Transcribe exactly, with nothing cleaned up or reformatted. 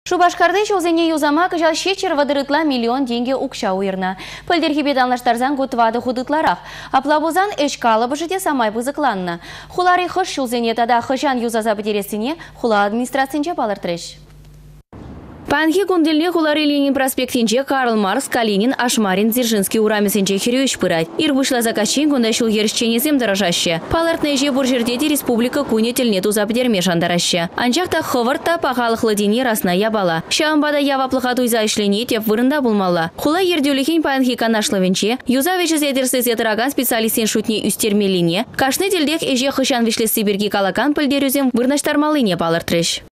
Шубашкарды шолзене юзама кыжал шечер вадырытла миллион деньги укша уйырна. Пылдерхи беданлаштарзан гутвады худытларах. Аплабузан эшкалы бышыте самай бызыкланна. Хулари хыш шолзене тада хышан юзаза бідересіне хула администрациянча балыртрыш. Панхи кунделне хулари Ленин проспектинче Карл Маркс, Калинин, Ашмарин, Дзержинский урамесенче хирюш пырать. Ир вышла заказчин гундашил ершченезем дорожаще. Палартнеже буржердети республика куне тельнету запдерме шандараще. Анчахта ховарта пахалых ладини расна ябала. Шамбада яваплыхату иза ишлени теп вырында булмалла. Хула ердюлихин панхи канашловенче, юзавече зедерсез етыраган специалистен шутне үстермелине, кашны тельдех эже хышан вишлес сибирги калакан пылдерюзем вырнаштармалыне палыртрыш.